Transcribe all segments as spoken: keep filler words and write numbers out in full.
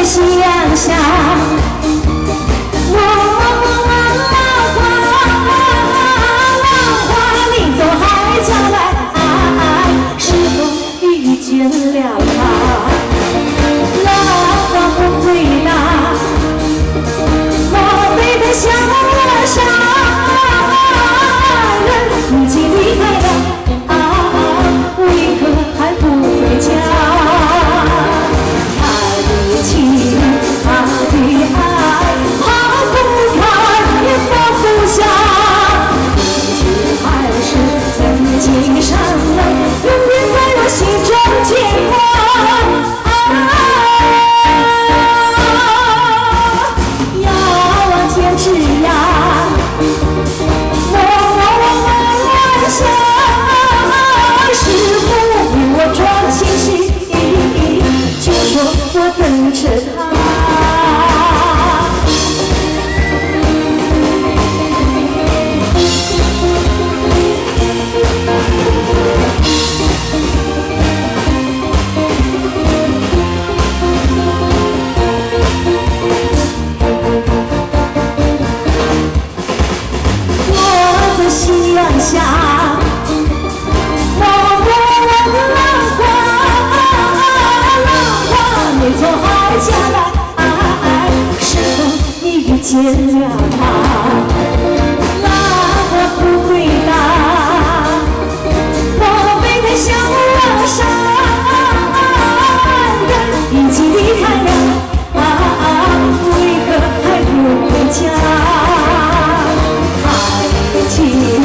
在夕阳下，我浪花浪花，你走海角来，是否遇见了他？浪花不回答，我背对向了沙，人已经离开了，为何还不回家？ 心上了，永远在我心中牵挂。遥望天之涯，我晚霞，是否为我装星星？就说我等着他。 下，我我浪花浪花，你从海角来，是否你遇见了他？浪花不回答，我背对向了沙，人已经离开了，为何还不回家？爱情。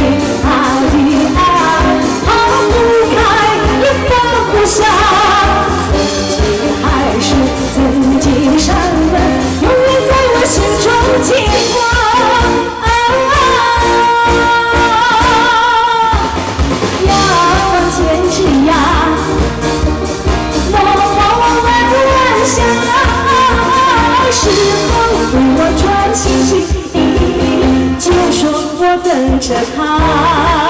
牵挂，遥望天之涯，我晚霞，是否为我转星星？就说我等着他。